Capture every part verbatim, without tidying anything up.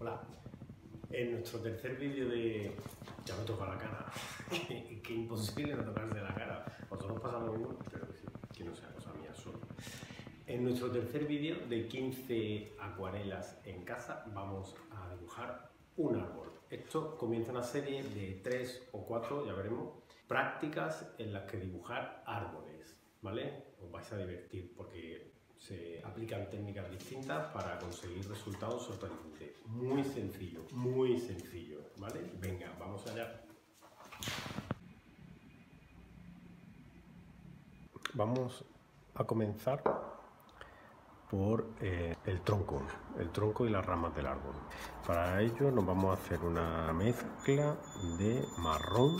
Hola, en nuestro tercer vídeo de... Ya me toca la cara, que, que imposible no tocarse la cara. Vosotros pasa lo mismo, pero que sí, que no sea cosa mía solo. En nuestro tercer vídeo de quince acuarelas en casa vamos a dibujar un árbol. Esto comienza una serie de tres o cuatro, ya veremos, prácticas en las que dibujar árboles, ¿vale? Os vais a divertir porque se aplican técnicas distintas para conseguir resultados sorprendentes. Muy sencillo, muy sencillo, ¿vale? Venga, vamos allá. Vamos a comenzar por eh, el tronco, el tronco y las ramas del árbol. Para ello nos vamos a hacer una mezcla de marrón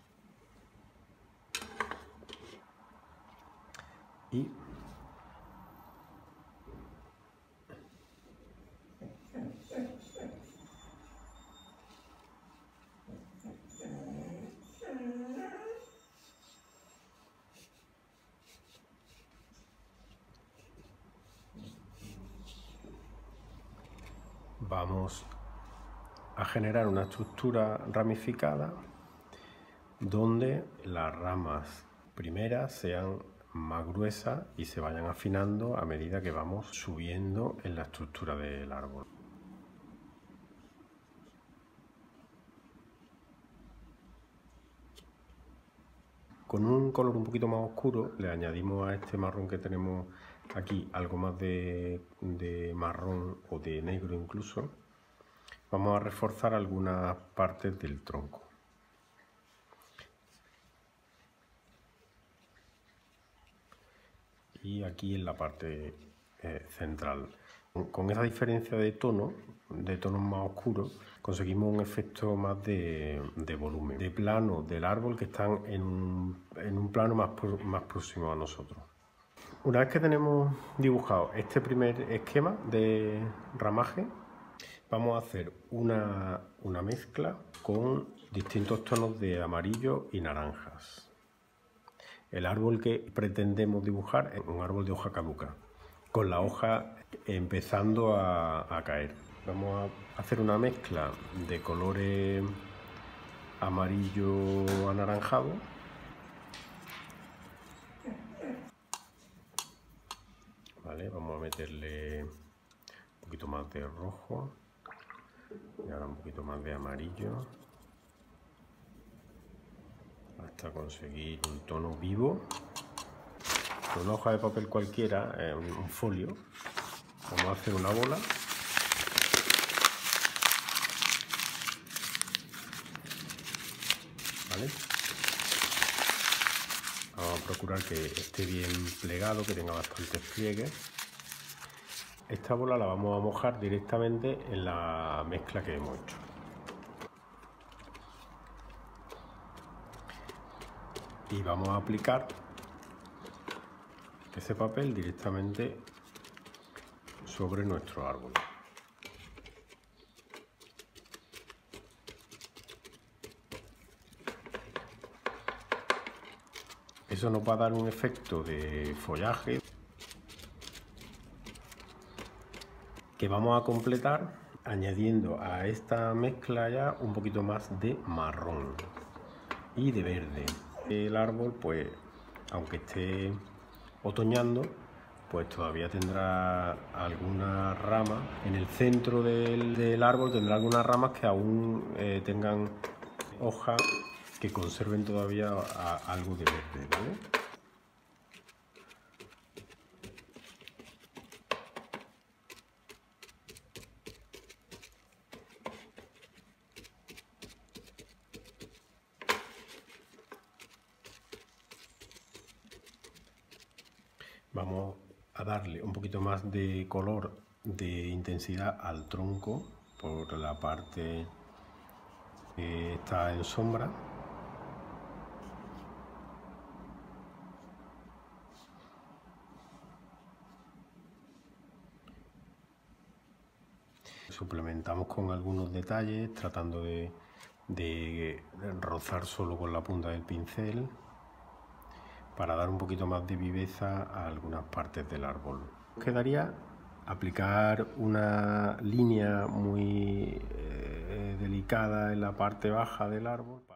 y vamos a generar una estructura ramificada donde las ramas primeras sean más gruesas y se vayan afinando a medida que vamos subiendo en la estructura del árbol. Con un color un poquito más oscuro le añadimos a este marrón que tenemos aquí algo más de, de marrón o de negro incluso. Vamos a reforzar algunas partes del tronco. Y aquí en la parte eh, central. Con esa diferencia de tono, de tonos más oscuros, conseguimos un efecto más de, de volumen, de plano del árbol que están en un, en un plano más, más próximo a nosotros. Una vez que tenemos dibujado este primer esquema de ramaje, vamos a hacer una, una mezcla con distintos tonos de amarillo y naranjas. El árbol que pretendemos dibujar es un árbol de hoja caduca, con la hoja empezando a, a caer. Vamos a hacer una mezcla de colores amarillo anaranjado. Vale, vamos a meterle un poquito más de rojo y ahora un poquito más de amarillo hasta conseguir un tono vivo. Con una hoja de papel cualquiera, eh, un, un folio, vamos a hacer una bola. ¿Vale? Vamos a procurar que esté bien plegado, que tenga bastantes pliegues. Esta bola la vamos a mojar directamente en la mezcla que hemos hecho. Y vamos a aplicar ese papel directamente sobre nuestro árbol. Eso nos va a dar un efecto de follaje que vamos a completar añadiendo a esta mezcla ya un poquito más de marrón y de verde. El árbol, pues, aunque esté otoñando, pues todavía tendrá algunas ramas. En el centro del, del árbol tendrá algunas ramas que aún eh, tengan hojas que conserven todavía a, algo de verde, ¿vale? Vamos a darle un poquito más de color, de intensidad al tronco por la parte que está en sombra. Suplementamos con algunos detalles, tratando de, de rozar solo con la punta del pincel, para dar un poquito más de viveza a algunas partes del árbol. Quedaría aplicar una línea muy eh, delicada en la parte baja del árbol.